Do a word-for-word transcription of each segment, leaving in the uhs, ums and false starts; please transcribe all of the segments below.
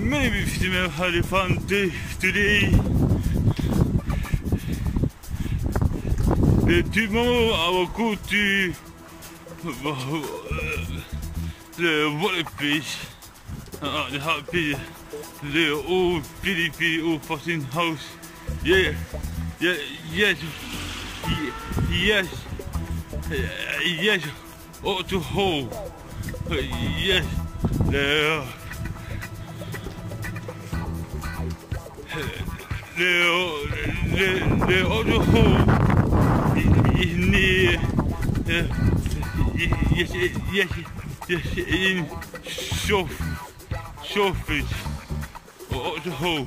Maybe female had a fun day today. The tomorrow I will go to the water place. Uh, the hot place. The old, pretty, pretty old fucking house. Yeah, yeah, yes, yes, yes, ought to hold. Yes, the the the the other hole is near. Yes, yes, yes, in surf, surface. Other hole.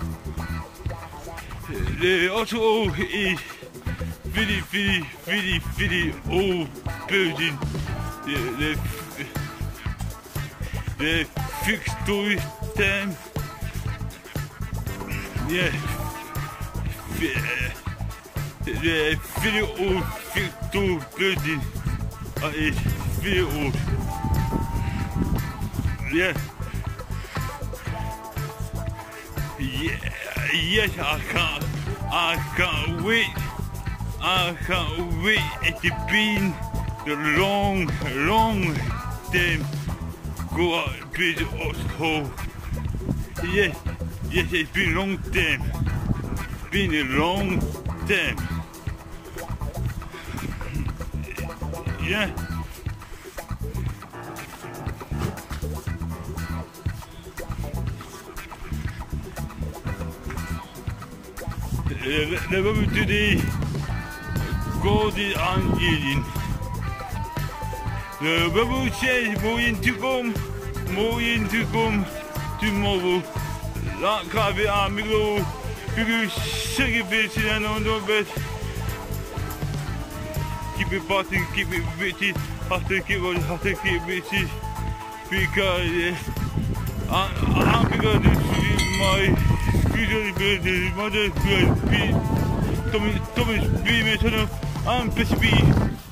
The other hole is very, very, very, very old building. The the the Victoria time. Yeah, the very old Victoria building uh, is very old. Yeah. Yeah, yes, I can't, I can't wait, I can't wait. It's been the long, long time go out and build the hole. Yes, yes, it's been a long time, been a long time. Yeah. The woman today, Goldie and Gideon. The woman says more in to come, more in to come tomorrow. That can't be our middle, because second bit and on the bed. Keep it batting, keep it bitty, have to keep it, have to keep it bitty. Because uh, I'm because this my the mother Thomas Thomas B. Metano and P C B